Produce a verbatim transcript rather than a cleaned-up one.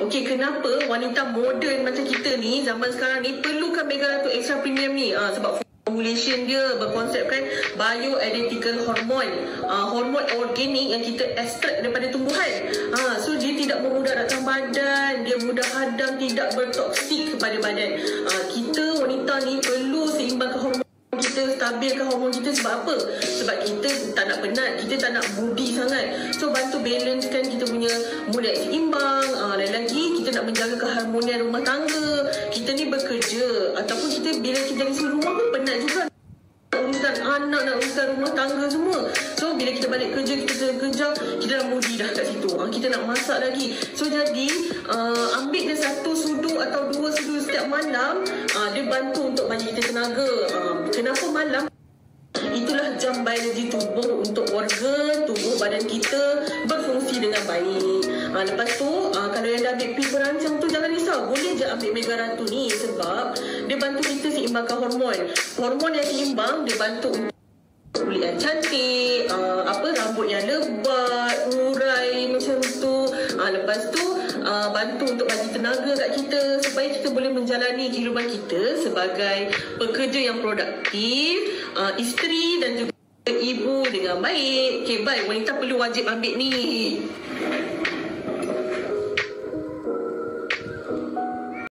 Okey, kenapa wanita moden macam kita ni zaman sekarang ni perlukan Mega Ratu Extra Premium ni? Uh, sebab formulation dia berkonsepkan bioidentical hormone, uh, hormon organik yang kita ekstrak daripada tumbuhan. Uh, so dia tidak memudaratkan badan, dia mudah hadam, tidak bertoksik kepada badan. Uh, kita wanita ni perlu seimbangkan hormon kita, stabilkan hormon kita. Sebab apa? Sebab kita tak nak penat, kita tak nak budi sangat. So bantu balancekan kita punya mood yang seimbang. uh, Dan lagi kita nak menjaga keharmonian rumah tangga. Kita ni bekerja ataupun kita bila kita dari rumah pun penat juga, uruskan anak, nak uruskan rumah tangga semua. So bila kita balik kerja, kita kerja, kita dah mudi dah kat situ. ha, Kita nak masak lagi. So jadi uh, ambil dia satu sudu atau dua sudu setiap malam. uh, Dia bantu untuk bagi kita tenaga. uh, Kenapa malam? Itulah jam biologi tubuh untuk organ tubuh badan kita berfungsi dengan baik. Ha, lepas tu ha, kalau yang dah ambil pil perancang tu jangan risau, boleh je ambil Mega Ratu ni sebab dia bantu kita seimbangkan hormon. Hormon yang seimbang dia bantu kulit yang cantik, uh, apa rambut yang lebat, urai macam tu. Uh, lepas tu uh, bantu untuk bagi tenaga kat kita supaya kita boleh menjalani kehidupan kita sebagai pekerja yang produktif, uh, isteri dan juga ibu dengan baik. Okay, baik, wanita perlu wajib ambil ni.